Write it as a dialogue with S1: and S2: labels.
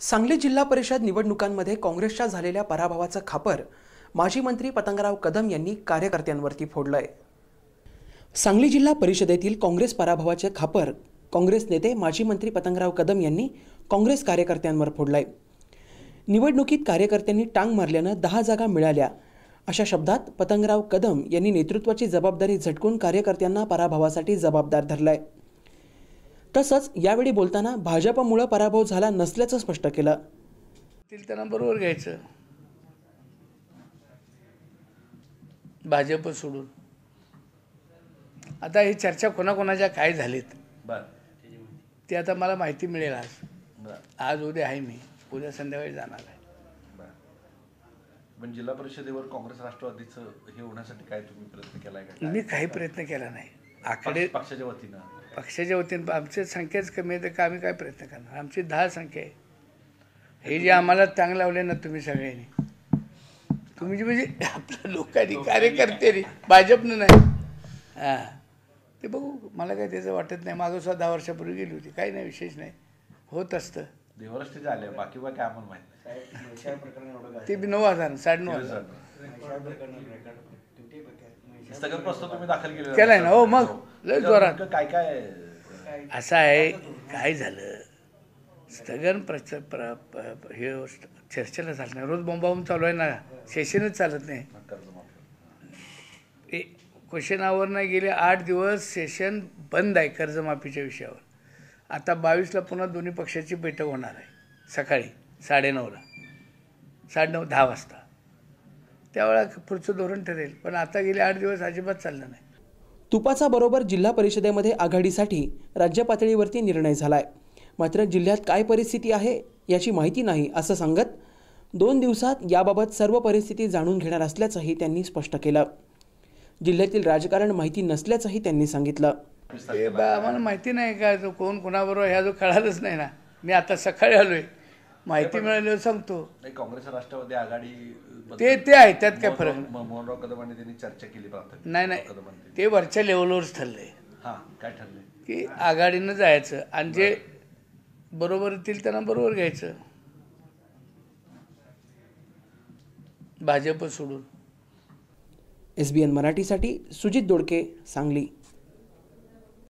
S1: सांगली जिल्हा परिषद निवडणुकांमध्ये काँग्रेसच्या झालेल्या पराभवाचं खापर माजी मंत्री पतंगराव कदम यांनी कार्यकर्त्यांवरती फोडलंय। सांगली जिल्हा परिषदेतील काँग्रेस पराभवाचे खापर काँग्रेस नेते माजी मंत्री पतंगराव कदम यांनी काँग्रेस कार्यकर्त्यांवर फोडलंय। निवडणुकीत कार्यकर्त्यांनी टांग मारल्यानं 10 जागा मिळाल्या अशा शब्दात पतंगराव कदम यांनी नेतृत्वाची जबाबदारी झटकून कार्यकर्त्यांना पराभवासाठी जबाबदार धरलाय। तसंच यावेळी बोलताना भाजपमुळे पराभव झाला नसल्याचं स्पष्ट केलं।
S2: त्यांना बरोबर घ्यायचं, भाजप सोडून। आता ही चर्चा कोणाकोणाच्या काय झालीत ते आता मला माहिती मिळेल। आज उद्या आहे, मी उद्या संध्याकाळी जाणार आहे।
S3: पण जिल्हा परिषदेवर काँग्रेस राष्ट्रवादीचं हे होण्यासाठी काय तुम्ही प्रयत्न केलाय का?
S2: मी काही प्रयत्न केला नाही। आकडे
S3: पक्षाच्या वतीनं
S2: आमची संख्याच कमी आहे, तर आम्ही काय प्रयत्न करणार? आमची 10 संख्या आहे। हे जे आम्हाला चांगलं लावले ना तुम्ही सगळ्यांनी, तुम्ही म्हणजे आपल्या लोकांनी कार्यकर्ते भाजपनं नाही, हां ते बघू। मला काय त्याचं वाटत नाही। मागं सुद्धा 10 वर्षापूर्वी गेली होती, काही नाही, विशेष नाही, होत असतं।
S3: देवरष्टी झाले, बाकी काय आम्हाला माहित नाही।
S2: ते बी 9,000 9,500
S3: स्थगन प्रस्ताव तुम्ही दाखल
S2: केलाय ना? हो, मग लय जोरात।
S3: काय काय
S2: असं आहे, काय झालं स्थगन हे चर्चेला चालत नाही। रोज बोंबाबोंब चालू आहे ना, सेशनच चालत नाही। क्वेश्चन आवर नाही, गेले 8 दिवस सेशन बंद आहे कर्जमाफीच्या विषयावर। आता 22ला पुन्हा दोन्ही पक्षाची बैठक होणार आहे, सकाळी 9:30ला, 9:30-10 वाजता। त्यावेळेला पुढचं धोरण ठरेल, पण आता गेले 8 दिवस अजिबात चाललं नाही।
S1: तुपाचा बरोबर जिल्हा परिषदेमध्ये आघाडीसाठी राज्य पातळीवरती निर्णय झालाय, मात्र जिल्ह्यात काय परिस्थिती आहे याची माहिती नाही असं सांगत 2 दिवसात याबाबत सर्व परिस्थिती जाणून घेणार असल्याचंही त्यांनी स्पष्ट केलं। जिल्ह्यातील राजकारण माहिती नसल्याचंही त्यांनी सांगितलं।
S2: आम्हाला माहिती नाही का, जो कोण कोणाबरोबर ह्या जो कळालंच नाही ना। मी आता सकाळी आलोय, माहिती मिळाल्यावर सांगतो।
S3: काँग्रेस राष्ट्रवादी आघाडी
S2: ते आहे, त्यात काय फरक नाही।
S3: मोहनराव कदमांनी त्यांनी चर्चा केली प्राथमिक?
S2: नाही, ते वरच्या लेवलवरच ठरलंय।
S3: हां, काय ठरलंय
S2: की आघाडीनं जायचं आणि जे बरोबर येतील त्यांना बरोबर घ्यायचं, भाजप सोडून।
S1: SBN मराठीसाठी सुजित दोडके, सांगली।